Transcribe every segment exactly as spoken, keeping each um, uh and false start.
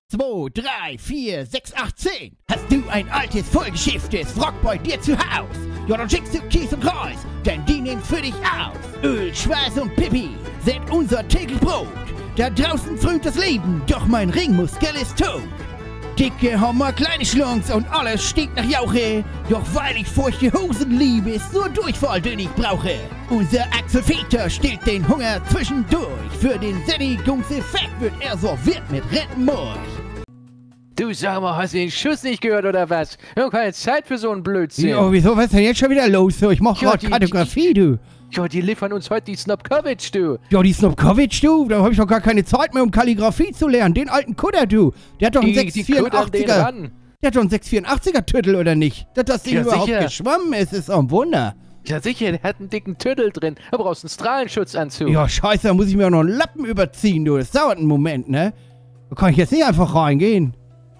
zwei, drei, vier, sechs, acht, zehn. Hast du ein altes, vollgeschifftes Wrack bei dir zu Haus? Ja, dann schickst du Kies und Kreuz, denn die nehmen für dich aus. Öl, Schweiß und Pipi sind unser täglich Brot. Da draußen frönt das Leben, doch mein Ringmuskel ist tot. Dicke Hammer, kleine Schlunks und alles stinkt nach Jauche. Doch weil ich feuchte Hosen liebe, ist nur Durchfall, den ich brauche. Unser Axel Veter stillt den Hunger zwischendurch. Für den Sättigungseffekt wird er serviert mit Rindenmulch. Du, sag mal, hast du den Schuss nicht gehört oder was? Wir haben keine Zeit für so einen Blödsinn. Ja, wieso, was ist denn jetzt schon wieder los? Ich mach Ja, grad die- Kartografie, du. Ja, die liefern uns heute die Snobkovic, du. Ja, die Snobkovic, du, da hab ich doch gar keine Zeit mehr, um Kalligrafie zu lernen. Den alten Kudder, du. Der hat doch einen Die, die kuttern den sechs vierundachtziger. ran. Der hat doch einen sechs vierundachtziger Tüttel, oder nicht? Dass das Ding Ja, überhaupt sicher. geschwommen ist, ist auch ein Wunder. Ja, sicher, der hat einen dicken Tüttel drin. Da brauchst du einen Strahlenschutzanzug. Ja, scheiße, da muss ich mir auch noch einen Lappen überziehen, du. Das dauert einen Moment, ne? Da kann ich jetzt nicht einfach reingehen.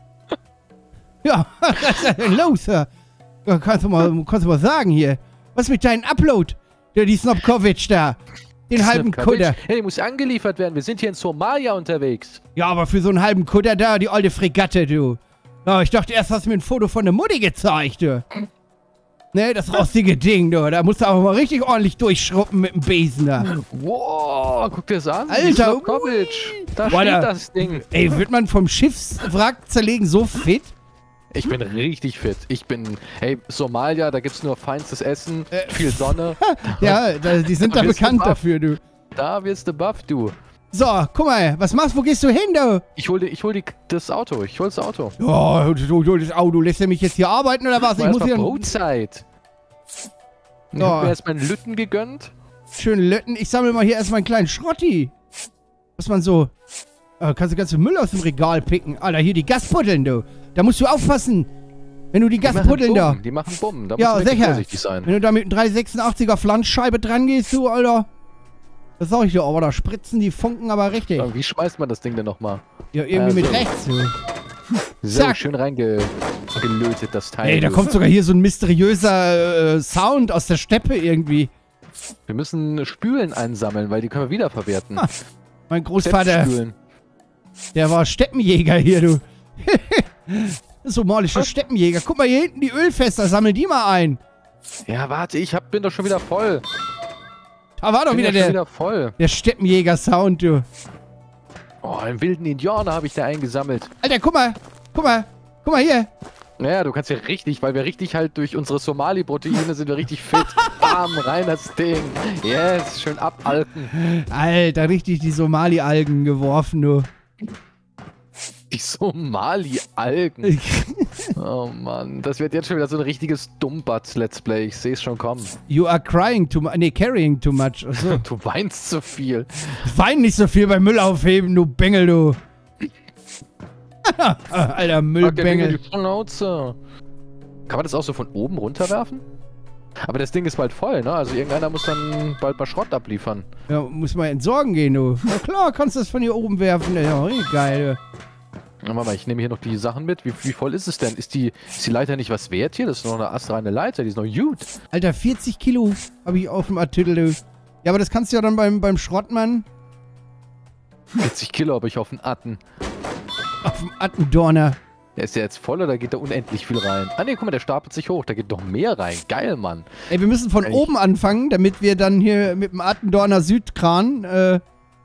Ja, was ist denn los, ja? Ja, kannst du mal, kannst du mal sagen hier. Was mit deinem Upload? Der, die Snobkovic da. Den halben Snobkovic? Kudder. Hey, die muss angeliefert werden. Wir sind hier in Somalia unterwegs. Ja, aber für so einen halben Kudder da, die alte Fregatte, du. Ja, ich dachte erst, hast du mir ein Foto von der Mutti gezeigt, du. Ne, das rostige Ding, du. Da musst du aber mal richtig ordentlich durchschruppen mit dem Besen da. Wow, guck dir das an. Die Alter, Snobkovic. Da Boah, steht da- das Ding. Ey, wird man vom Schiffswrack zerlegen so fit? Ich bin richtig fit. Ich bin, hey, Somalia, da gibt's nur feinstes Essen, Äh, viel Sonne. Ja, da, die sind da Da wirst du bekannt baff. dafür, du. Da wirst du buff, du. So, guck mal, was machst du? Wo gehst du hin, du? Ich hol, dir- ich hol die, das Auto. Ich hol das Auto. Ja, du, du, das Auto, lässt du mich jetzt hier arbeiten oder was? Ich muss Erstmal hier einen Brotzeit. Ich So. hab mir erstmal einen Lütten gegönnt. schönen Lötten. Ich sammle mal hier erstmal einen kleinen Schrotti. Was man so... Äh, kannst du ganze Müll aus dem Regal picken. Alter, hier die Gaspuddeln, du. Da musst du aufpassen. Wenn du die Die machen Gaspuddeln da... Bumm, Die machen Bumm. Da Ja, musst du wirklich sicher. vorsichtig sein. Wenn du da mit einem drei sechsundachtziger Flanschscheibe dran gehst, du, Alter. Das sag ich dir, aber da spritzen die Funken aber richtig. Aber wie schmeißt man das Ding denn nochmal? Ja, irgendwie mit Also. rechts, du. So, Zack. schön reingelötet, das Teil. Ey, da du. kommt sogar hier so ein mysteriöser äh, Sound aus der Steppe irgendwie. Wir müssen Spülen einsammeln, weil die können wir wiederverwerten. Ah, Mein Großvater, Spülen. der war Steppenjäger hier, du. Somalischer Steppenjäger. Guck mal hier hinten die Ölfässer, sammel die mal ein. Ja, warte, ich hab, bin doch schon wieder voll. Da war doch bin wieder ja schon der, wieder voll. der Steppenjäger-Sound, du. Oh, einen wilden Indianer habe ich da eingesammelt. Alter, guck mal. Guck mal. Guck mal hier. Naja, du kannst ja richtig, weil wir richtig halt durch unsere Somali-Proteine sind wir richtig fit. Bam, rein das Ding. Yes, schön abalken. Alter, richtig die Somali-Algen geworfen, du. Die Somali-Algen. Oh Mann, das wird jetzt schon wieder so ein richtiges Dummbatz-Let's Play. Ich sehe es schon kommen. You are crying too much. Nee, carrying too much. Achso. Du weinst zu viel. Wein nicht so viel beim Müll aufheben, du Bengel, du. Alter, Pack der Dinge Müllbengel. die Schnauze. Kann man das auch so von oben runterwerfen? Aber das Ding ist bald voll, ne? Also irgendeiner muss dann bald mal Schrott abliefern. Ja, muss mal entsorgen gehen, du. Na klar, kannst du das von hier oben werfen. Ja, richtig geil, Na, warte mal, ich nehme hier noch die Sachen mit. Wie, wie voll ist es denn? Ist die, ist die Leiter nicht was wert hier? Das ist noch eine astreine Leiter, die ist noch gut. du. Alter, vierzig Kilo habe ich auf dem Artikel, du. Ja, aber das kannst du ja dann beim, beim Schrottmann vierzig Kilo habe ich auf den Atten. auf dem Attendorner. Der ist ja jetzt voll oder geht da unendlich viel rein? Ah ne, guck mal, der stapelt sich hoch. Da geht noch mehr rein. Geil, Mann. Ey, wir müssen von Echt? oben anfangen, damit wir dann hier mit dem Attendorner Südkran, äh...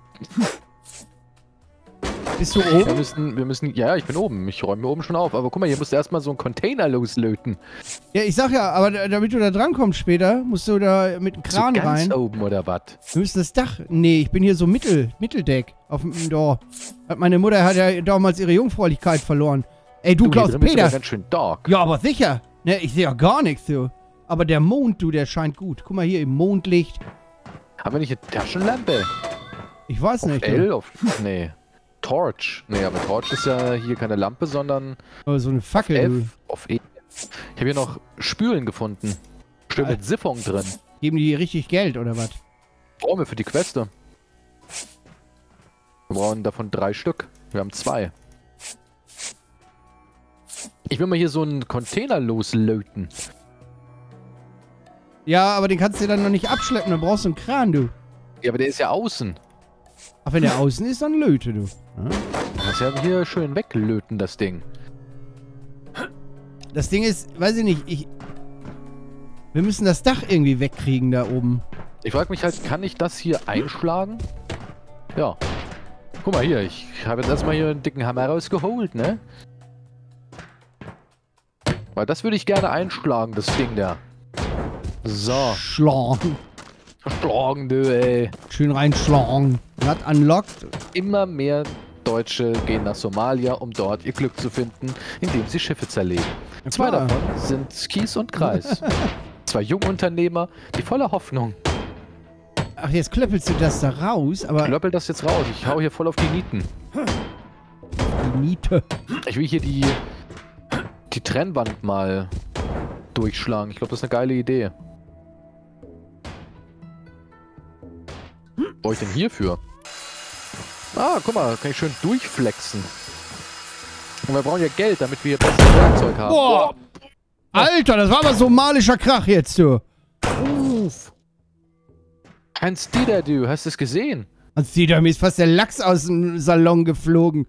Bist du Wir oben? müssen, wir müssen, ja, ich bin oben. Ich räume mir oben schon auf. Aber guck mal, hier musst du erstmal so einen Container loslöten. Ja, ich sag ja, aber da- damit du da drankommst später, musst du da mit dem Kran so ganz rein. oben oder was? Wir müssen das Dach... Nee, ich bin hier so Mittel, Mitteldeck auf dem Dorf. Meine Mutter hat ja damals ihre Jungfräulichkeit verloren. Ey, du, Du, hier Klaus drin bist du Peter. ja ganz schön dark. Ja, aber sicher. Ne, ich sehe ja gar nichts, du. Aber der Mond, du, der scheint gut. Guck mal hier im Mondlicht. Haben wir nicht eine Taschenlampe? Ich weiß Auf nicht. L? Du. Auf, nee. Torch. Nee, aber Torch ist ja hier keine Lampe, sondern Aber so eine Fackel, du. F auf E. Ich habe hier noch Spülen gefunden. Bestimmt mit Siphon drin. Geben die richtig Geld, oder was? Brauchen wir für die Queste. Wir brauchen davon drei Stück. Wir haben zwei. Ich will mal hier so einen Container loslöten. Ja, aber den kannst du dann noch nicht abschleppen. Dann brauchst du einen Kran, du. Ja, aber der ist ja außen. Ach, wenn der außen ist, dann löte du. Ja? Das ja hier schön weglöten, das Ding. Das Ding ist, weiß ich nicht, ich... Wir müssen das Dach irgendwie wegkriegen da oben. Ich frage mich halt, kann ich das hier einschlagen? Ja. Guck mal hier, ich habe jetzt erstmal hier einen dicken Hammer rausgeholt, ne? Weil das würde ich gerne einschlagen, das Ding da. So. Schlagen. Schlagen, du, ey. Schön reinschlagen. Not unlocked. Immer mehr Deutsche gehen nach Somalia, um dort ihr Glück zu finden, indem sie Schiffe zerlegen. Ja, Zwei klar. davon sind Kies und Kreis. Zwei Jungunternehmer, die voller Hoffnung. Ach, jetzt klöppelst du das da raus, aber... Ich klöppel das jetzt raus. Ich hau hier voll auf die Nieten. Die Niete. Ich will hier die, die Trennwand mal durchschlagen. Ich glaube, das ist eine geile Idee. Was brauche ich denn hierfür? Ah, guck mal, kann ich schön durchflexen. Und wir brauchen ja Geld, damit wir hier besseres Werkzeug haben. Boah! Alter, das war aber somalischer Krach jetzt, du. Uff. Hans Dieter, du, hast du es gesehen? Hans Dieter, mir ist fast der Lachs aus dem Salon geflogen.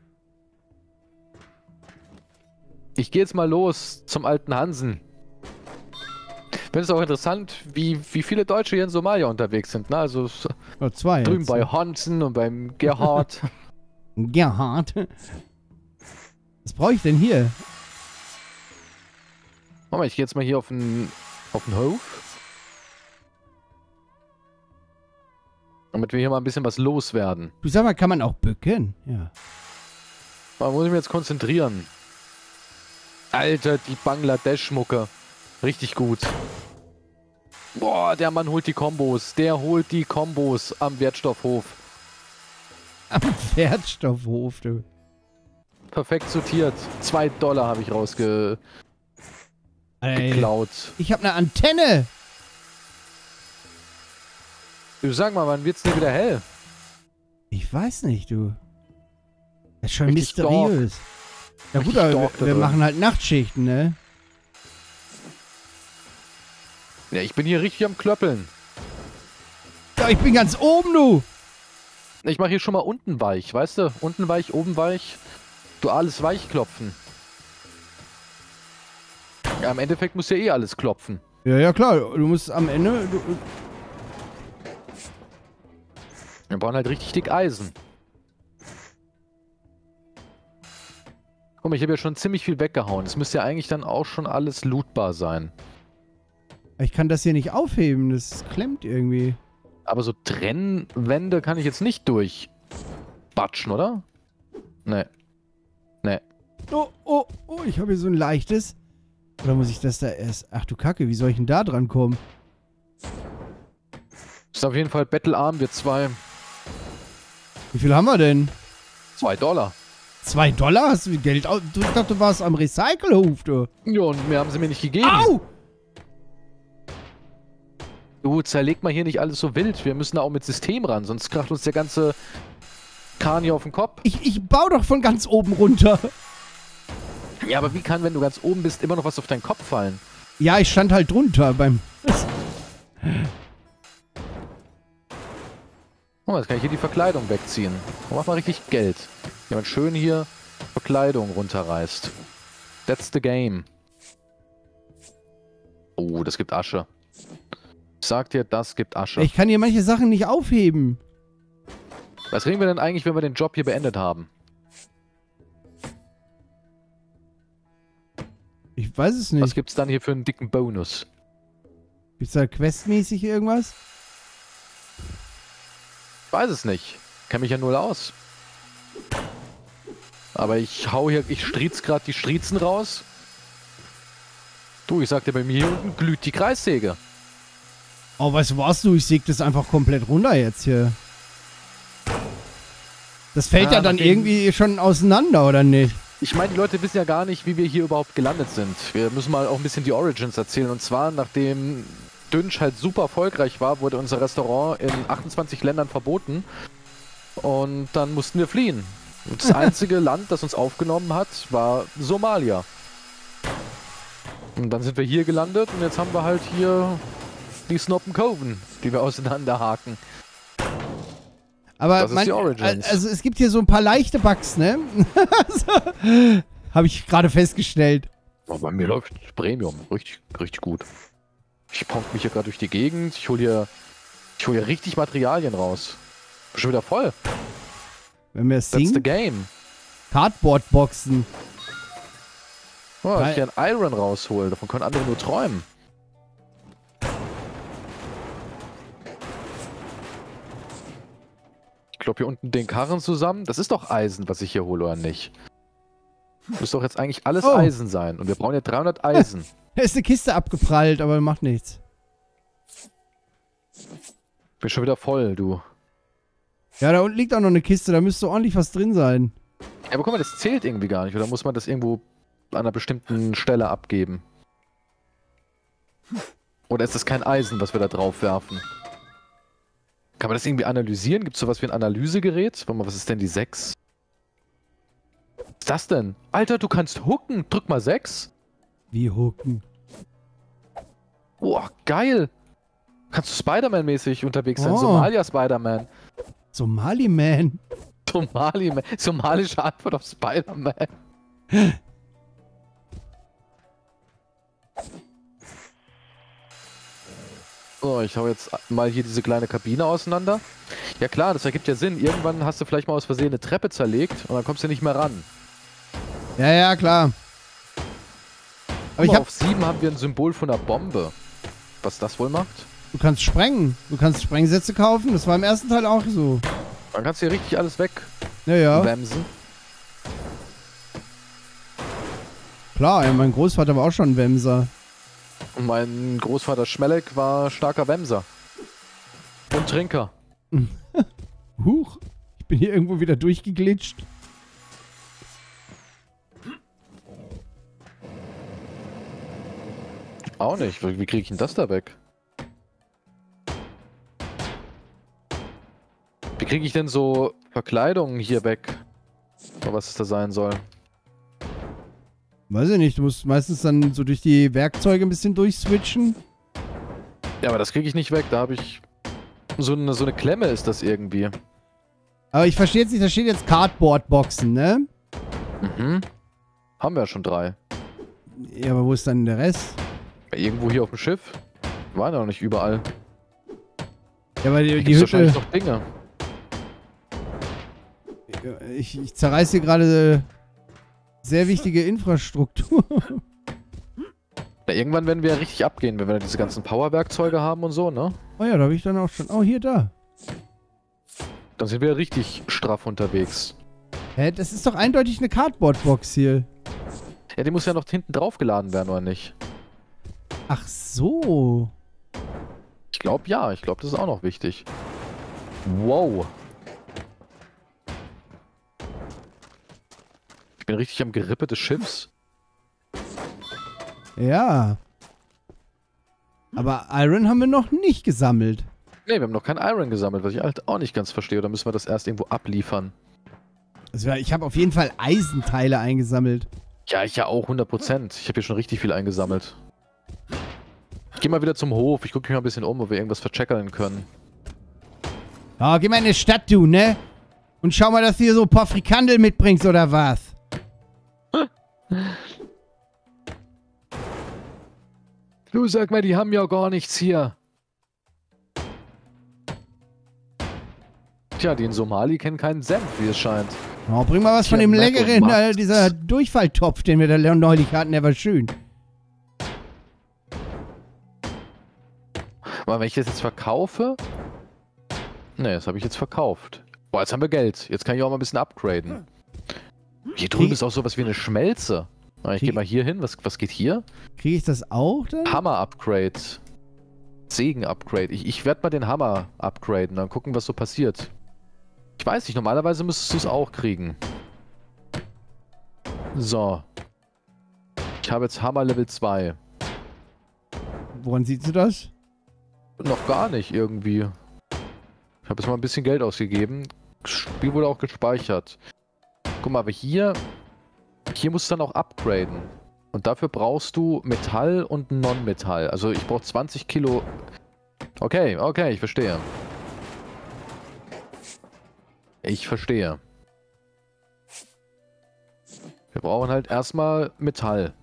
Ich gehe jetzt mal los zum alten Hansen. Ich finde es auch interessant, wie, wie viele Deutsche hier in Somalia unterwegs sind. Ne? Also Oh, zwei drüben jetzt. bei Hansen und beim Gerhard. Gerhard. Was brauche ich denn hier? Warte mal, ich gehe jetzt mal hier auf den, auf den Hof. Damit wir hier mal ein bisschen was loswerden. Du, sag mal, kann man auch bücken? Ja. Da muss ich mich jetzt konzentrieren. Alter, die Bangladesch-Mucke. Richtig gut. Boah, der Mann holt die Kombos. Der holt die Kombos am Wertstoffhof. Am Wertstoffhof, du. Perfekt sortiert. Zwei Dollar habe ich rausgeklaut. Ey, ich habe eine Antenne. Du, sag mal, wann wird's denn wieder hell? Ich weiß nicht, du. Das ist schon Richtig mysteriös. Ja gut, Richtig aber dark da wir, wir drin. machen halt Nachtschichten, ne? Ja, ich bin hier richtig am Klöppeln. Ja, ich bin ganz oben, du. Ich mache hier schon mal unten weich, weißt du? Unten weich, oben weich. Duales Weichklopfen. Ja, im Endeffekt muss ja eh alles klopfen. Ja, ja, klar. Du musst am Ende... Du, Wir brauchen halt richtig dick Eisen. Guck mal, ich habe ja schon ziemlich viel weggehauen. Es müsste ja eigentlich dann auch schon alles lootbar sein. ich kann das hier nicht aufheben. Das klemmt irgendwie. Aber so Trennwände kann ich jetzt nicht durchbatschen, oder? Nee. Nee. Oh, oh, oh. Ich habe hier so ein leichtes... Oder muss ich das da erst... Ach du Kacke, wie soll ich denn da dran kommen? Ist auf jeden Fall Battlearm, wir zwei. Wie viel haben wir denn? Zwei Dollar. Zwei Dollar? Hast du Geld aus? Du, ich dachte, du warst am Recycelhof, du. Ja, und mehr haben sie mir nicht gegeben. Au! Du, zerleg mal hier nicht alles so wild. Wir müssen da auch mit System ran, sonst kracht uns der ganze Kahn hier auf den Kopf. Ich, ich baue doch von ganz oben runter. Ja, aber wie kann, wenn du ganz oben bist, immer noch was auf deinen Kopf fallen? Ja, ich stand halt drunter beim... Oh, jetzt kann ich hier die Verkleidung wegziehen. Und mach mal richtig Geld. Jemand schön hier Verkleidung runterreißt. That's the game. Oh, das gibt Asche. Ich sag dir, das gibt Asche. Ich kann hier manche Sachen nicht aufheben. Was kriegen wir denn eigentlich, wenn wir den Job hier beendet haben? Ich weiß es nicht. Was gibt's dann hier für einen dicken Bonus? Gibt's da questmäßig irgendwas? Ich weiß es nicht. Kenn mich ja null aus. Aber ich hau hier, ich striez gerade die Striezen raus. Du, ich sag dir, bei mir hier unten glüht die Kreissäge. Oh, weißt du was, du? Ich säg das einfach komplett runter jetzt hier. Das fällt Ja, ja dann nachdem- irgendwie schon auseinander, oder nicht? Ich meine, die Leute wissen ja gar nicht, wie wir hier überhaupt gelandet sind. Wir müssen mal auch ein bisschen die Origins erzählen. Und zwar, nachdem Dünsch halt super erfolgreich war, wurde unser Restaurant in achtundzwanzig Ländern verboten. Und dann mussten wir fliehen. Und das einzige Land, das uns aufgenommen hat, war Somalia. Und dann sind wir hier gelandet und jetzt haben wir halt hier die Snoppen Coven, die wir auseinanderhaken. Aber Das ist man, die Origins. also es gibt hier so ein paar leichte Bugs, ne? so, habe ich gerade festgestellt. Oh, bei mir läuft Premium. Richtig, richtig gut. Ich ponk mich hier gerade durch die Gegend. Ich hole hier, ich hol hier richtig Materialien raus. Bin schon wieder voll. Wenn wir That's the singen, game. Cardboard-Boxen. Oh, Geil. ich hier ein Iron raushol. Davon können andere nur träumen. Ich glaube hier unten den Karren zusammen. Das ist doch Eisen, was ich hier hole, oder nicht? Muss doch jetzt eigentlich alles Oh. Eisen sein. Und wir brauchen ja dreihundert Eisen. Da ist eine Kiste abgeprallt, aber macht nichts. Bin schon wieder voll, du. Ja, da unten liegt auch noch eine Kiste, da müsste ordentlich was drin sein. Ja, aber guck mal, das zählt irgendwie gar nicht. Oder muss man das irgendwo an einer bestimmten Stelle abgeben? Oder ist das kein Eisen, was wir da drauf werfen? Kann man das irgendwie analysieren? Gibt es sowas wie ein Analysegerät? Warte mal, was ist denn die sechs? Was ist das denn? Alter, du kannst hooken. Drück mal sechs. Wie hooken. Boah, geil. Kannst du Spider-Man-mäßig unterwegs sein? Oh. Somalia Spider-Man. Somali-Man. Somali, somalische Antwort auf Spider-Man. So, ich hau jetzt mal hier diese kleine Kabine auseinander. Ja klar, das ergibt ja Sinn. Irgendwann hast du vielleicht mal aus Versehen eine Treppe zerlegt und dann kommst du nicht mehr ran. Ja, ja, klar. Aber Guck ich mal, hab, auf sieben haben wir ein Symbol von einer Bombe. Was das wohl macht? du kannst sprengen. Du kannst Sprengsätze kaufen. Das war im ersten Teil auch so. Dann kannst du hier richtig alles weg Ja, ja. wemsen. Klar, ja, mein Großvater war auch schon ein Wemser. Und mein Großvater Schmelleck war starker Wemser. Und Trinker. Huch. Ich bin hier irgendwo wieder durchgeglitscht. Auch nicht. Wie, wie kriege ich denn das da weg? Wie kriege ich denn so Verkleidungen hier weg? Oder was es da sein soll? Weiß ich nicht, du musst meistens dann so durch die Werkzeuge ein bisschen durchswitchen. Ja, aber das kriege ich nicht weg. Da habe ich... So eine, so eine Klemme ist das irgendwie. Aber ich verstehe jetzt nicht, da steht jetzt Cardboard-Boxen, ne? Mhm. Haben wir ja schon drei. Ja, aber wo ist dann der Rest? Irgendwo hier auf dem Schiff. Waren ja noch nicht überall. Ja, aber die, Hier die gibt's Hütte... wahrscheinlich noch Dinge. Ich, ich zerreiß hier gerade sehr wichtige Infrastruktur. Ja, irgendwann werden wir ja richtig abgehen, wenn wir diese ganzen Powerwerkzeuge haben und so, ne? Oh ja, da habe ich dann auch schon... Oh, hier, da. Dann sind wir richtig straff unterwegs. Hä, das ist doch eindeutig eine Cardboard-Box hier. Ja, die muss ja noch hinten drauf geladen werden, oder nicht? Ach so. Ich glaube ja, ich glaube, das ist auch noch wichtig. Wow. Ich bin richtig am Gerippe des Schiffs. Ja. Aber Iron haben wir noch nicht gesammelt. Ne, wir haben noch kein Iron gesammelt, was ich halt auch nicht ganz verstehe. Oder müssen wir das erst irgendwo abliefern? Also ich habe auf jeden Fall Eisenteile eingesammelt. Ja, ich ja auch, hundert Prozent. Ich habe hier schon richtig viel eingesammelt. Ich gehe mal wieder zum Hof. Ich gucke mich mal ein bisschen um, ob wir irgendwas vercheckern können. Oh, geh mal in die Stadt, du, ne? Und schau mal, dass du hier so ein paar Frikandel mitbringst, oder was? Du, sag mal, die haben ja gar nichts hier. Tja, die in Somali kennen keinen Senf, wie es scheint. Oh, bring mal was von Tja, dem Mac und leckeren, Max. äh, dieser Durchfalltopf, den wir da neulich hatten, der war schön. Aber wenn ich das jetzt verkaufe... Ne, das habe ich jetzt verkauft. Boah, jetzt haben wir Geld. Jetzt kann ich auch mal ein bisschen upgraden. Hier drüben Krieg- ist auch sowas wie eine Schmelze. Na, ich Krieg- gehe mal hier hin. Was, was geht hier? Kriege ich das auch dann? Hammer-Upgrade. Sägen-Upgrade. Ich, ich werde mal den Hammer upgraden. Dann gucken, was so passiert. Ich weiß nicht, normalerweise müsstest du es auch kriegen. So. Ich habe jetzt Hammer Level zwei. Woran siehst du das? Noch gar nicht irgendwie. Ich habe jetzt mal ein bisschen Geld ausgegeben. Das Spiel wurde auch gespeichert. Guck mal, aber hier... Hier musst du dann auch upgraden. Und dafür brauchst du Metall und Non-Metall. Also ich brauche zwanzig Kilo... Okay, okay, ich verstehe. Ich verstehe. Wir brauchen halt erstmal Metall.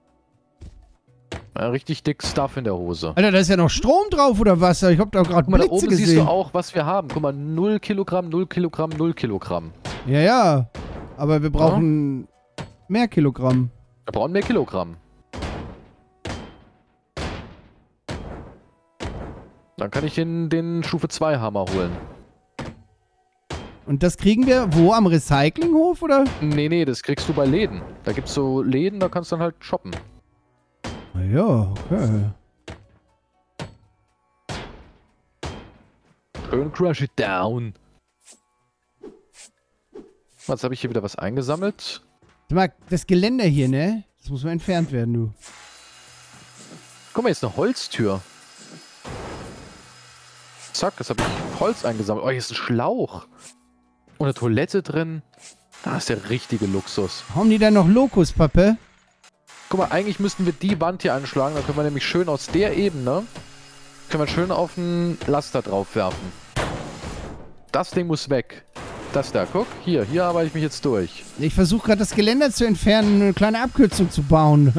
Ja, richtig dick Stuff in der Hose. Alter, da ist ja noch Strom drauf oder was? Ich hab da gerade Guck mal, da Blitze oben gesehen. siehst du auch, was wir haben. Guck mal, null Kilogramm, null Kilogramm, null Kilogramm. Ja, ja. Aber wir brauchen ja. mehr Kilogramm. Wir brauchen mehr Kilogramm. Dann kann ich den, den Stufe zwei Hammer holen. Und das kriegen wir wo? Am Recyclinghof, oder? Nee, nee, das kriegst du bei Läden. Da gibt's so Läden, da kannst du dann halt shoppen. Na ja, okay. Schön crush it down. Jetzt habe ich hier wieder was eingesammelt. Sag mal, das Geländer hier, ne? Das muss mal entfernt werden, du. Guck mal, jetzt eine Holztür. Zack, das habe ich Holz eingesammelt. Oh, hier ist ein Schlauch. Und eine Toilette drin. Da ist der richtige Luxus. Haben die da noch Lokuspappe? Guck mal, eigentlich müssten wir die Wand hier anschlagen. Dann können wir nämlich schön aus der Ebene, können wir schön auf einen Laster drauf werfen. Das Ding muss weg. Das da, guck. Hier, hier arbeite ich mich jetzt durch. Ich versuche gerade das Geländer zu entfernen, eine kleine Abkürzung zu bauen.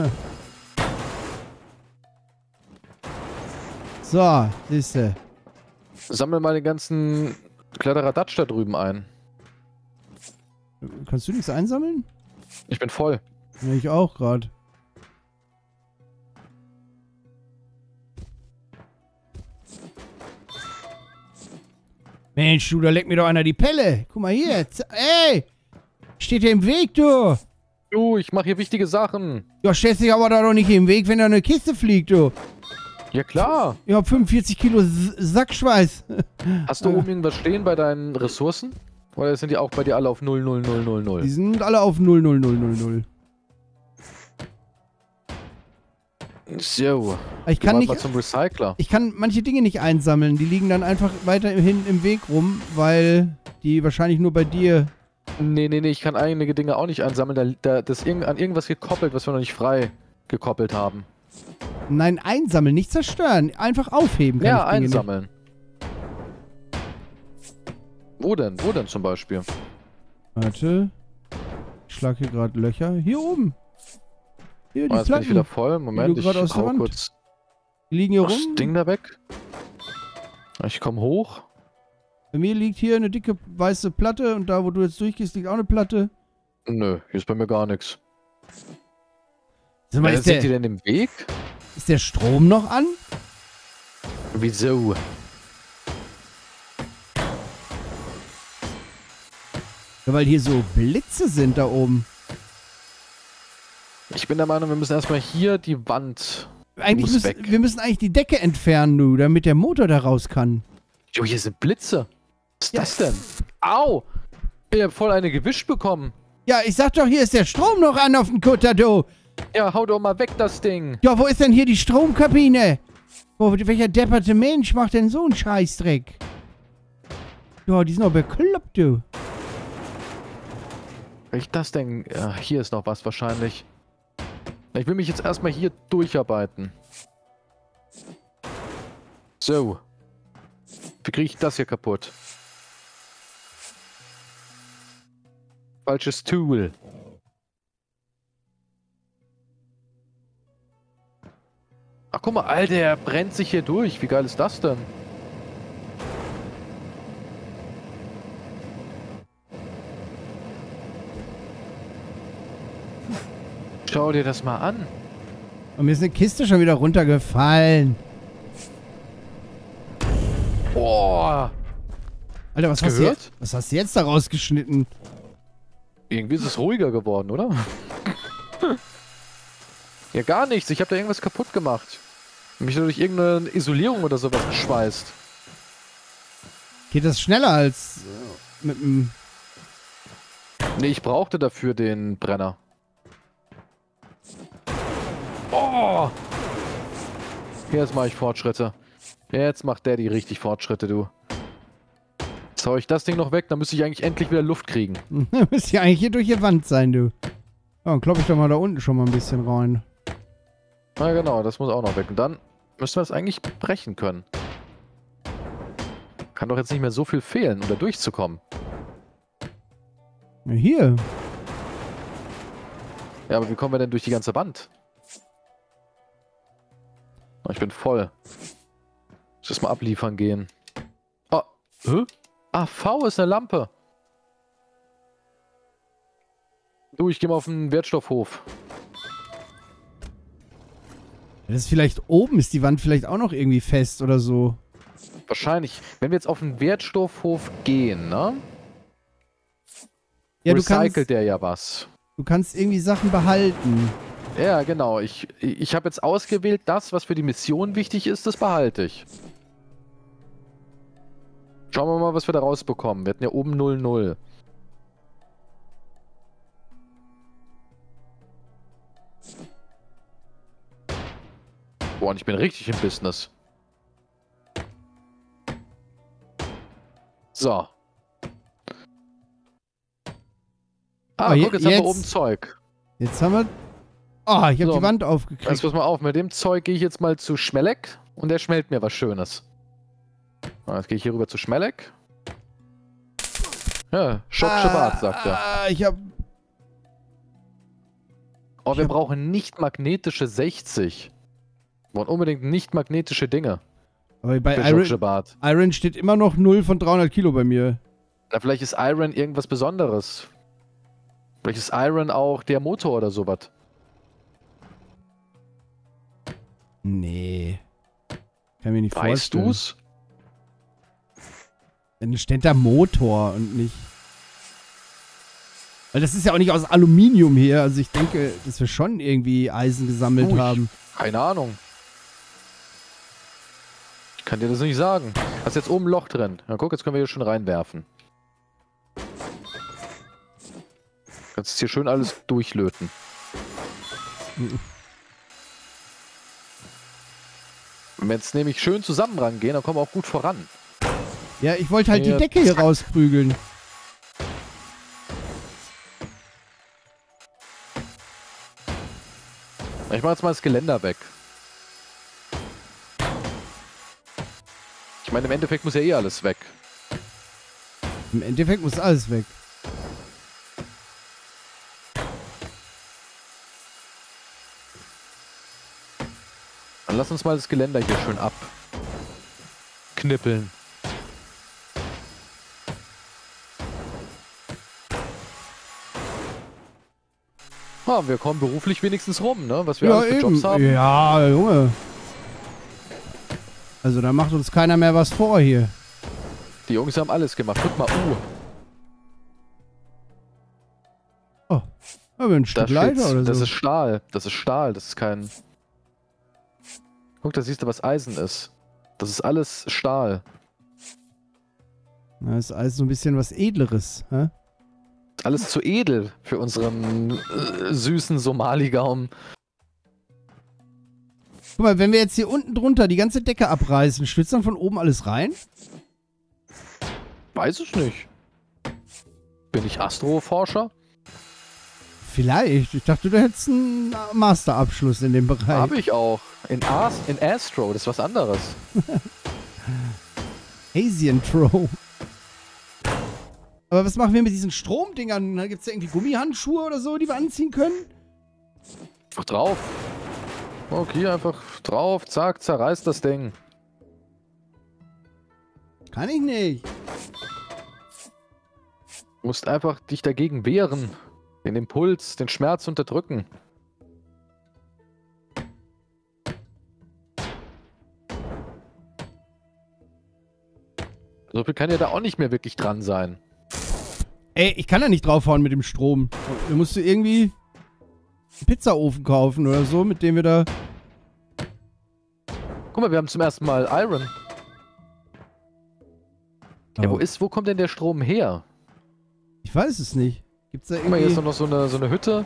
So, siehste. Sammel mal den ganzen Kladderadatsch da drüben ein. Kannst du nichts einsammeln? Ich bin voll. Ja, ich auch gerade. Mensch, du, da leckt mir doch einer die Pelle. Guck mal hier. Z Ey! Steht dir im Weg, du. Du, ich mache hier wichtige Sachen. Ja, stellst dich aber da doch nicht im Weg, wenn da eine Kiste fliegt, du. Ja, klar. Ich hab fünfundvierzig Kilo S Sackschweiß. Hast du oben irgendwas stehen bei deinen Ressourcen? Oder sind die auch bei dir alle auf null null null null null? Die sind alle auf null null null null null. So. Ich kann Geh nicht... mal zum Recycler. Ich kann manche Dinge nicht einsammeln. Die liegen dann einfach weiterhin im Weg rum, weil die wahrscheinlich nur bei dir... Nee, nee, nee, ich kann einige Dinge auch nicht einsammeln. Da, da, das ist irgend, an irgendwas gekoppelt, was wir noch nicht frei gekoppelt haben. Nein, einsammeln, nicht zerstören. Einfach aufheben kann Ja, ich Dinge einsammeln. Nicht. Wo denn? Wo denn zum Beispiel? Warte. Ich schlag hier gerade Löcher. Hier oben. Hier, die Oh, jetzt bin ich Platten. wieder voll. Moment, du ich grad aus der hau Wand. kurz Die liegen hier das rum. Ding da weg. Ich komme hoch. Bei mir liegt hier eine dicke weiße Platte und da, wo du jetzt durchgehst, liegt auch eine Platte. Nö, hier ist bei mir gar nichts. Sag mal, Äh, ist, sind die der, denn im Weg? ist der Strom noch an? Wieso? Ja, weil hier so Blitze sind da oben. Ich bin der Meinung, wir müssen erstmal hier die Wand. Eigentlich muss müssen, weg. wir müssen eigentlich die Decke entfernen, du, damit der Motor da raus kann. Jo, hier sind Blitze. Was ist Ja. das denn? Au! Ich hab voll eine gewischt bekommen. Ja, ich sag doch, hier ist der Strom noch an auf dem Kutter, du. Ja, hau doch mal weg, das Ding. Ja, wo ist denn hier die Stromkabine? Wo, welcher depperte Mensch macht denn so einen Scheißdreck? Ja, die sind doch bekloppt, du. Ich das denn? Ja, hier ist noch was wahrscheinlich. Ich will mich jetzt erstmal hier durcharbeiten. So. Wie kriege ich das hier kaputt? Falsches Tool. Ach guck mal, Alter, er brennt sich hier durch. Wie geil ist das denn? Schau dir das mal an. Und mir ist eine Kiste schon wieder runtergefallen. Boah. Alter, was Hast hast, du gehört? jetzt, was hast du jetzt da rausgeschnitten? Irgendwie ist es ruhiger geworden, oder? Ja, gar nichts. Ich habe da irgendwas kaputt gemacht. Mich durch irgendeine Isolierung oder sowas geschweißt. Geht das schneller als äh, mit dem... Nee, ich brauchte dafür den Brenner. Oh! Jetzt mache ich Fortschritte. Jetzt macht der die richtig Fortschritte, du. Jetzt hau ich das Ding noch weg, dann müsste ich eigentlich endlich wieder Luft kriegen. Da müsste ja eigentlich hier durch die Wand sein, du. Ja, dann klopp ich doch mal da unten schon mal ein bisschen rein. Na genau, das muss auch noch weg. Und dann müssen wir das eigentlich brechen können. Kann doch jetzt nicht mehr so viel fehlen, um da durchzukommen. Ja, hier. Ja, aber wie kommen wir denn durch die ganze Wand? Oh, ich bin voll. Ich muss mal abliefern gehen. Oh, hä? Ah, V ist eine Lampe. Du, ich gehe mal auf den Wertstoffhof. Das ist vielleicht oben, ist die Wand vielleicht auch noch irgendwie fest oder so. Wahrscheinlich. Wenn wir jetzt auf den Wertstoffhof gehen, ne? Ja, du recycelt kannst, der ja was. du kannst irgendwie Sachen behalten. Ja, genau. Ich, ich habe jetzt ausgewählt, das, was für die Mission wichtig ist, das behalte ich. Schauen wir mal, was wir da rausbekommen. Wir hatten ja oben null null. Boah, und ich bin richtig im Business. So. Ah, Oh, je- guck, jetzt, haben jetzt- wir oben Zeug. Jetzt haben wir... Oh, ich habe So, die Wand Jetzt aufgekriegt. pass mal auf, mit dem Zeug gehe ich jetzt mal zu Schmelek und der schmelzt mir was Schönes. Ah, jetzt gehe ich hier rüber zu Schmelek. Ja, Schock Shabbat, sagt er. Ah, ich hab... Oh, wir ich hab- brauchen nicht magnetische sechzig. Wir brauchen unbedingt nicht magnetische Dinge Aber bei für Schock Iron, Shabbat. Iron steht immer noch null von dreihundert Kilo bei mir. Na, vielleicht ist Iron irgendwas Besonderes. Vielleicht ist Iron auch der Motor oder sowas. Nee. Kann mir nicht Weißt vorstellen. du's? Dann steht da Motor und nicht... Weil das ist ja auch nicht aus Aluminium hier. Also ich denke, dass wir schon irgendwie Eisen gesammelt Ui. haben. Keine Ahnung. Ich kann dir das nicht sagen. Hast jetzt oben ein Loch drin. Na guck, jetzt können wir hier schon reinwerfen. Kannst hier schön alles durchlöten. Wenn wir jetzt nämlich schön zusammen rangehen, dann kommen wir auch gut voran. Ja, ich wollte halt Ja, die Decke hier zack. rausprügeln. Ich mach jetzt mal das Geländer weg. Ich meine, im Endeffekt muss ja eh alles weg. Im Endeffekt muss alles weg. Dann lass uns mal das Geländer hier schön abknippeln. Ah, wir kommen beruflich wenigstens rum, ne? Was wir Ja, alles für eben. Jobs haben. Ja, Junge. Also da macht uns keiner mehr was vor hier. Die Jungs haben alles gemacht. Guck mal, uh, Oh, haben wir ein Stück das, Leiter steht's. oder so. Das ist Stahl. Das ist Stahl. Das ist kein... Guck, da siehst du, was Eisen ist. Das ist alles Stahl. Na, ist alles so ein bisschen was Edleres, hä? Alles zu edel für unseren äh, süßen Somaligaum. Guck mal, wenn wir jetzt hier unten drunter die ganze Decke abreißen, stürzt dann von oben alles rein? Weiß ich nicht. Bin ich Astroforscher? Vielleicht. Ich dachte, du hättest einen Masterabschluss in dem Bereich. Habe ich auch. In, Ast in Astro, das ist was anderes. Asian Throw. Aber was machen wir mit diesen Stromdingern? Gibt es da irgendwie Gummihandschuhe oder so, die wir anziehen können? Einfach drauf. Okay, einfach drauf, zack, zerreißt das Ding. Kann ich nicht. Du musst einfach dich dagegen wehren. Den Impuls, den Schmerz unterdrücken. So viel kann ja da auch nicht mehr wirklich dran sein. Ey, ich kann da nicht draufhauen mit dem Strom. Da musst du irgendwie einen Pizzaofen kaufen oder so, mit dem wir da... Guck mal, wir haben zum ersten Mal Iron. Ja, wo Oh. ist, wo kommt denn der Strom her? Ich weiß es nicht. Gibt's da Guck mal, hier ist irgendwie... doch noch so eine, so eine Hütte.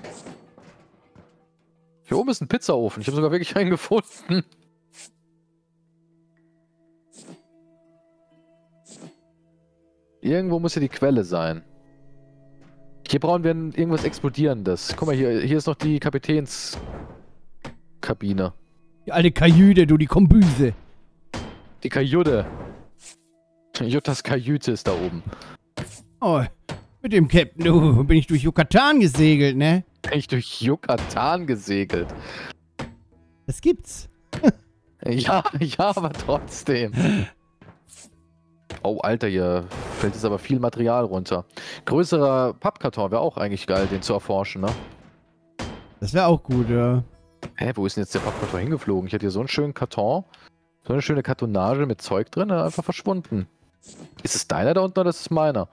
Hier oben ist ein Pizzaofen. Ich habe sogar wirklich einen gefunden. Irgendwo muss hier die Quelle sein. Hier brauchen wir ein- irgendwas Explodierendes. Guck mal, hier, hier ist noch die Kapitänskabine. Die alte Kajüte, du, die Kombüse. Die Kajüte. Juttas Kajüte ist da oben. Oh, Mit dem Captain, du, bin ich durch Yucatan gesegelt, ne? Bin ich durch Yucatan gesegelt. Das gibt's. Ja, ja, aber trotzdem. Oh, Alter, hier fällt jetzt aber viel Material runter. Größerer Pappkarton wäre auch eigentlich geil, den zu erforschen, ne? Das wäre auch gut, ja. Hä, wo ist denn jetzt der Pappkarton hingeflogen? Ich hatte hier so einen schönen Karton, so eine schöne Kartonage mit Zeug drin, der ist einfach verschwunden. Ist es deiner da unten oder ist es meiner?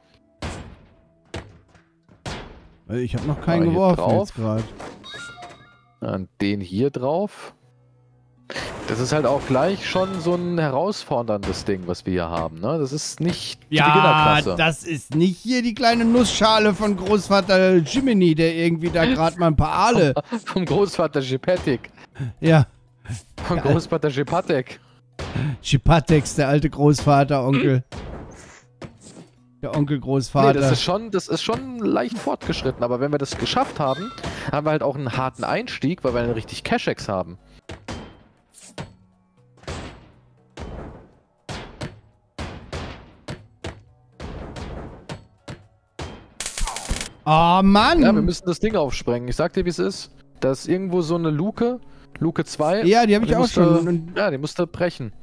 Ich habe noch keinen Ah, hier geworfen drauf. jetzt gerade. Und den hier drauf. Das ist halt auch gleich schon so ein herausforderndes Ding, was wir hier haben, ne? Das ist nicht die Ja, Beginnerklasse. das ist nicht hier die kleine Nussschale von Großvater Jiminy, der irgendwie da gerade mal ein paar Aale... Vom Großvater Gepetik. Ja, Vom Großvater Gepatek. Chipatex, der alte Großvater, Onkel. Der Onkel Großvater. Nee, das ist schon, das ist schon leicht fortgeschritten, aber wenn wir das geschafft haben, haben wir halt auch einen harten Einstieg, weil wir dann richtig Cash-Ex haben. Oh Mann! Ja, wir müssen das Ding aufsprengen. Ich sag dir, wie es ist. Da ist irgendwo so eine Luke, Luke zwei. Ja, die habe ich auch musste, schon. Und ja, die musste brechen.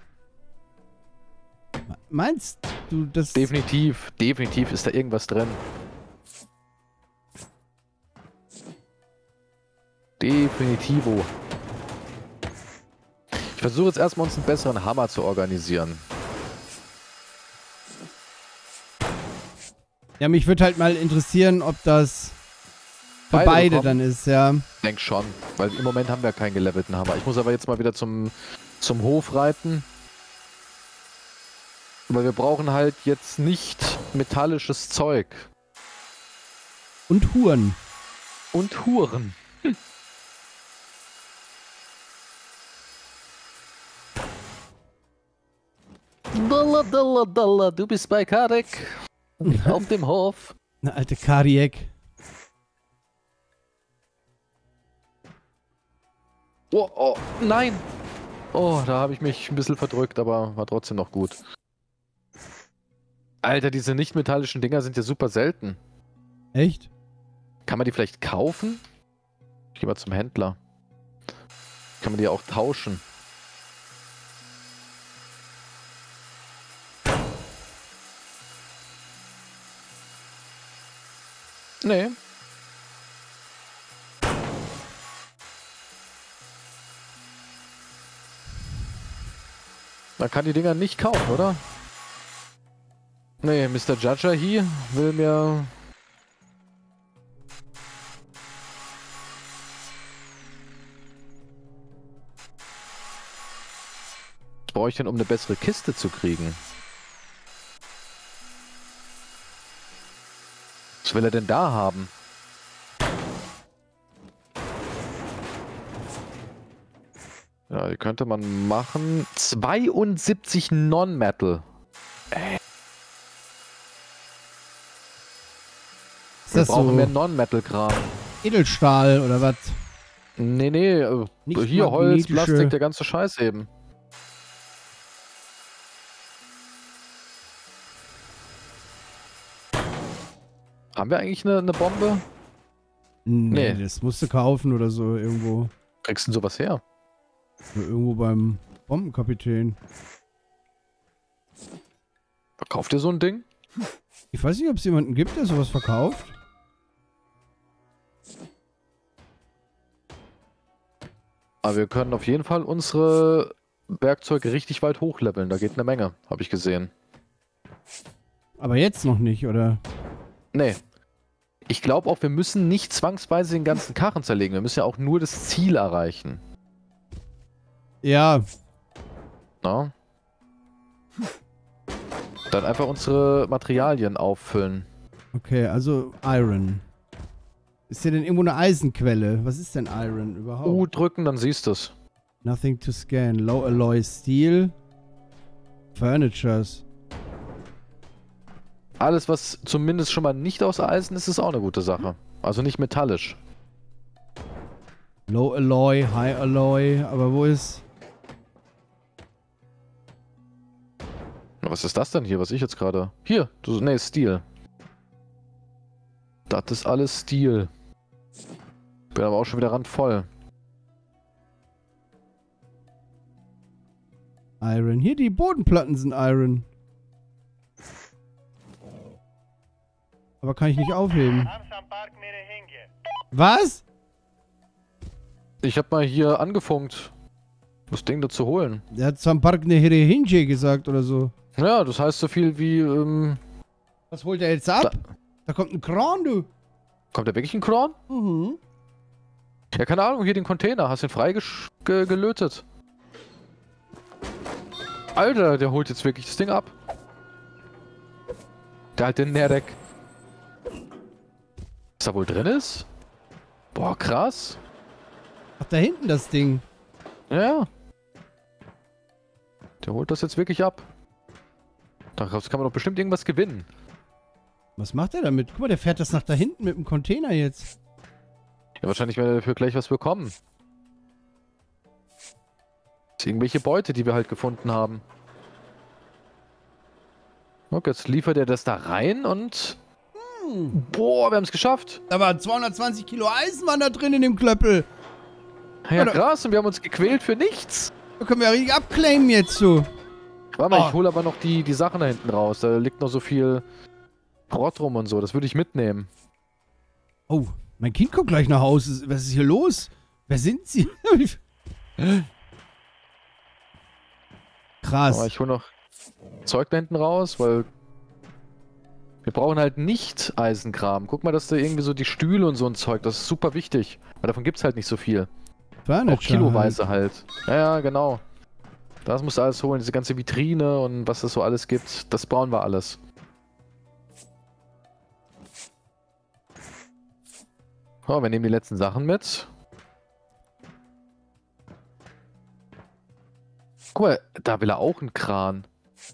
meinst du, das... Definitiv, definitiv ist da irgendwas drin. Definitivo. Ich versuche jetzt erstmal uns einen besseren Hammer zu organisieren. Ja, mich würde halt mal interessieren, ob das für Beide beide, bekommen? dann ist, ja. Ich denke schon, weil im Moment haben wir keinen gelevelten Hammer. Ich muss aber jetzt mal wieder zum, zum Hof reiten. Weil wir brauchen halt jetzt nicht metallisches Zeug. Und Huren. Und Huren. Hm. Dalla, dalla, dalla, du bist bei Karek. Auf dem Hof. Eine alte Kariek. Oh, oh, nein. Oh, da habe ich mich ein bisschen verdrückt, aber war trotzdem noch gut. Alter, diese nicht-metallischen Dinger sind ja super selten. Echt? Kann man die vielleicht kaufen? Ich gehe mal zum Händler. Kann man die auch tauschen? Nee. Man kann die Dinger nicht kaufen, oder? Nee, Mister Judger hier will mir... Was brauche ich denn, um eine bessere Kiste zu kriegen? Was will er denn da haben? Ja, die könnte man machen. zweiundsiebzig Non-Metal. Ist Wir das brauchen so mehr Non-Metal-Kram. Edelstahl oder was? Nee, nee. äh, Nicht Hier Holz, magnetische- Plastik, der ganze Scheiß eben. Haben wir eigentlich eine, eine Bombe? Nee, Nee. das musst du kaufen oder so irgendwo. Kriegst du denn sowas her? Irgendwo beim Bombenkapitän. Verkauft ihr so ein Ding? Ich weiß nicht, ob es jemanden gibt, der sowas verkauft. Aber wir können auf jeden Fall unsere Werkzeuge richtig weit hochleveln. Da geht eine Menge, habe ich gesehen. Aber jetzt noch nicht, oder? Nee. Ich glaube auch, wir müssen nicht zwangsweise den ganzen Karren zerlegen. Wir müssen ja auch nur das Ziel erreichen. Ja, Na? Dann einfach unsere Materialien auffüllen. okay, also Iron. Ist hier denn irgendwo eine Eisenquelle? Was ist denn Iron überhaupt? U drücken, dann siehst du es. Nothing to scan. Low Alloy Steel. Furnitures. Alles, was zumindest schon mal nicht aus Eisen ist, ist auch eine gute Sache. Also nicht metallisch. Low Alloy, High Alloy. Aber wo ist... Was ist das denn hier, was ich jetzt gerade... Hier, du, nee, Steel. Das ist alles Stil. Bin aber auch schon wieder randvoll. Iron. Hier, die Bodenplatten sind Iron. Aber kann ich nicht aufheben. Was? Ich hab mal hier angefunkt, das Ding da zu holen. Der hat Sampark ne Hinje gesagt oder so. Ja, das heißt so viel wie, ähm... Was holt er jetzt ab? Da, da kommt ein Kran, du. Kommt da wirklich ein Kran? Mhm. Ja, keine Ahnung, hier den Container. Hast du ihn freigelötet? Alter, der holt jetzt wirklich das Ding ab. Der hat den Nerdek. Was da wohl drin ist? Boah, krass. Ach, da hinten das Ding. Ja. Der holt das jetzt wirklich ab. Daraus kann man doch bestimmt irgendwas gewinnen. Was macht er damit? Guck mal, der fährt das nach da hinten mit dem Container jetzt. Ja, wahrscheinlich werden wir dafür gleich was bekommen. Das ist irgendwelche Beute, die wir halt gefunden haben. Okay, jetzt liefert er das da rein und... Hm. Boah, wir haben es geschafft. Da waren zweihundertzwanzig Kilo Eisenbahn da drin in dem Klöppel. Ja, krass, und wir haben uns gequält für nichts. Da können wir ja richtig abclaimen jetzt so. Warte mal, Oh. ich hole aber noch die, die Sachen da hinten raus. Da liegt noch so viel Rott rum und so. Das würde ich mitnehmen. Oh, mein Kind kommt gleich nach Hause. Was ist hier los? Wer sind Sie? Krass. Aber ich hole noch Zeug da hinten raus, weil wir brauchen halt nicht Eisenkram. Guck mal, dass da irgendwie so die Stühle und so ein Zeug, das ist super wichtig. Weil davon gibt es halt nicht so viel. Furniture Auch kiloweise halt. Ja, ja, genau. Das musst du alles holen, diese ganze Vitrine und was es so alles gibt. Das brauchen wir alles. So, wir nehmen die letzten Sachen mit. Guck mal, da will er auch einen Kran.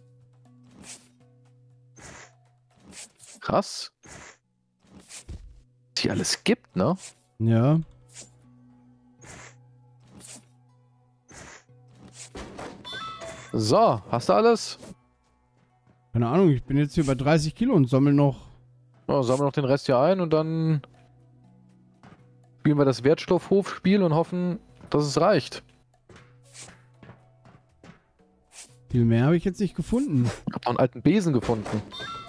Krass. Was hier alles gibt, ne? Ja. So, hast du alles? Keine Ahnung, ich bin jetzt hier bei dreißig Kilo und sammle noch. Ja, sammeln wir noch den Rest hier ein und dann spielen wir das Wertstoffhofspiel und hoffen, dass es reicht. Viel mehr habe ich jetzt nicht gefunden. Ich habe noch einen alten Besen gefunden.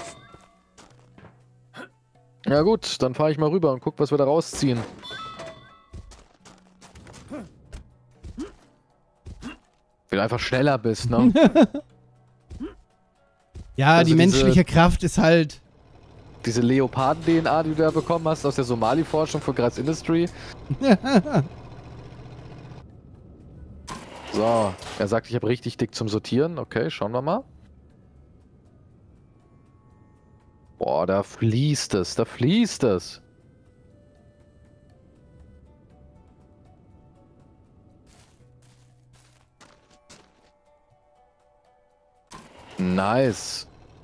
Ja gut, dann fahre ich mal rüber und guck, was wir da rausziehen. Wenn du einfach schneller bist, ne? Ja, Also die diese- menschliche Kraft ist halt. Diese Leoparden-D N A, die du da bekommen hast aus der Somali-Forschung von Graz Industry. So, er sagt, ich habe richtig dick zum Sortieren. Okay, schauen wir mal. Boah, da fließt es, da fließt es. Nice.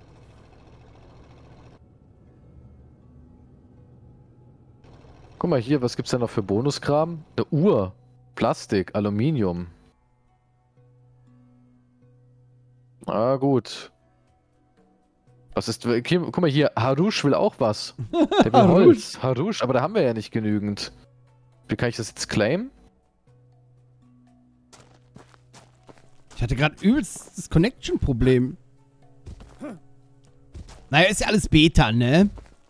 Guck mal hier, was gibt's denn noch für Bonuskram? Eine Uhr. Plastik, Aluminium. Ah, gut. Was ist... Hier, guck mal hier, Harusch will auch was. Der will Holz. Harusch, aber da haben wir ja nicht genügend. Wie kann ich das jetzt claimen? Ich hatte gerade übelst das Connection-Problem. Naja, ist ja alles Beta, ne?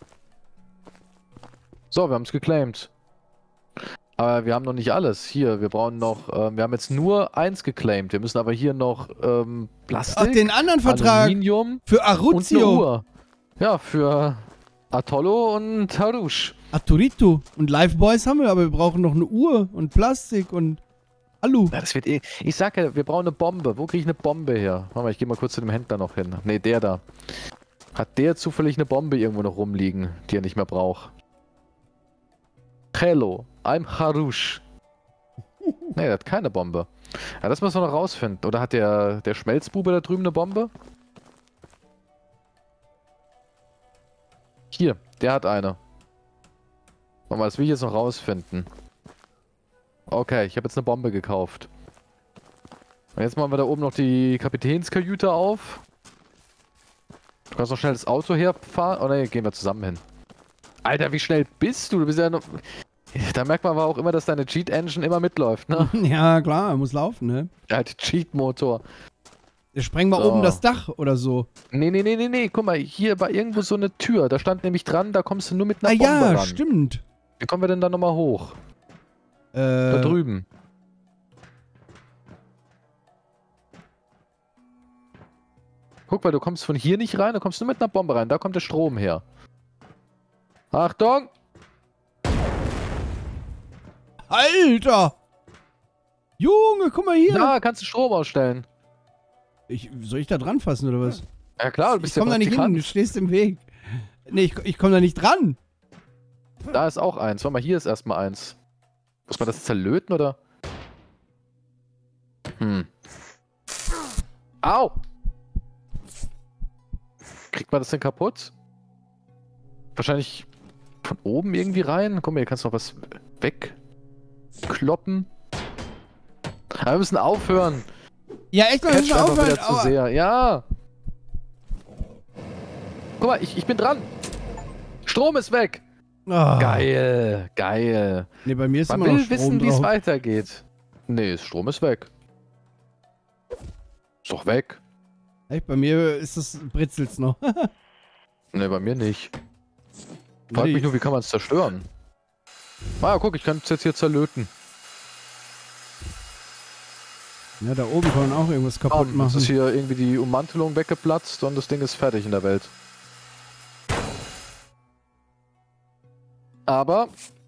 So, wir haben es geclaimed. Aber wir haben noch nicht alles. Hier, wir brauchen noch... Ähm, wir haben jetzt nur eins geclaimed. Wir müssen aber hier noch ähm, Plastik, Ach, den anderen Vertrag. Aluminium Für und eine Aruzio. Uhr. Ja, für Atollo und Harusch. Aturitu. Und Live Boys haben wir, aber wir brauchen noch eine Uhr und Plastik und Alu. Ja, das wird eh... Ich sag ja, wir brauchen eine Bombe. Wo kriege ich eine Bombe her? Warte mal, ich gehe mal kurz zu dem Händler noch hin. Ne, der da. Hat der zufällig eine Bombe irgendwo noch rumliegen, die er nicht mehr braucht? Hello, I'm Harusch. Ne, der hat keine Bombe. Ja, das müssen wir noch rausfinden. Oder hat der, der Schmelzbube da drüben eine Bombe? Hier, der hat eine. Warte mal, das will ich jetzt noch rausfinden. Okay, ich habe jetzt eine Bombe gekauft. Und jetzt machen wir da oben noch die Kapitänskajüte auf. Du kannst noch schnell das Auto herfahren. Oh ne, gehen wir zusammen hin. Alter, wie schnell bist du? Du bist ja noch... Da merkt man aber auch immer, dass deine Cheat-Engine immer mitläuft, ne? Ja, klar, muss laufen, ne? Der alte Cheat-Motor. Sprengen wir So. oben das Dach oder so. Nee, nee, nee, nee, nee. Guck mal, hier war irgendwo so eine Tür. Da stand nämlich dran, da kommst du nur mit einer Ah Bombe ja, ran. stimmt. Wie kommen wir denn da nochmal hoch? Äh, Da drüben. Guck mal, du kommst von hier nicht rein, du kommst nur mit einer Bombe rein. Da kommt der Strom her. Achtung! Alter! Junge, guck mal hier. Da kannst du Strom ausstellen. Ich, soll ich da dran fassen oder was? Ja klar, du Ich bist ja komm da nicht hin, Praktikant. du stehst im Weg. Nee, ich, ich komm da nicht dran. Da ist auch eins. Warte mal, hier ist erstmal eins. Muss man das zerlöten, oder? Hm. Au! Kriegt man das denn kaputt? Wahrscheinlich von oben irgendwie rein? Guck mal, hier kannst du noch was wegkloppen. Aber wir müssen aufhören. Ja, echt mal, wir Catch müssen einfach aufhören. wieder zu Aber, sehr. Ja. Guck mal, ich, ich bin dran. Strom ist weg. Ah. Geil, geil. Nee, bei mir ist Man immer noch will Strom wissen, wie es drauf. weitergeht. Nee, Strom ist weg. Ist doch weg. Echt, bei mir ist das britzelt's noch. Nee, bei mir nicht. Frag Warte, mich nur, wie kann man es zerstören? Ah, guck, ich kann es jetzt hier zerlöten. Ja, da oben kann man auch irgendwas kaputt Bam, machen. jetzt ist hier irgendwie die Ummantelung weggeplatzt und das Ding ist fertig in der Welt. Aber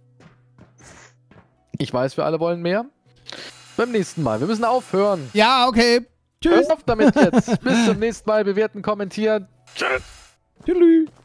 ich weiß, wir alle wollen mehr. Beim nächsten Mal. Wir müssen aufhören. Ja, okay. Tschüss. Hört auf damit jetzt. Bis zum nächsten Mal. Bewerten, kommentieren. Tschüss. Tschüss.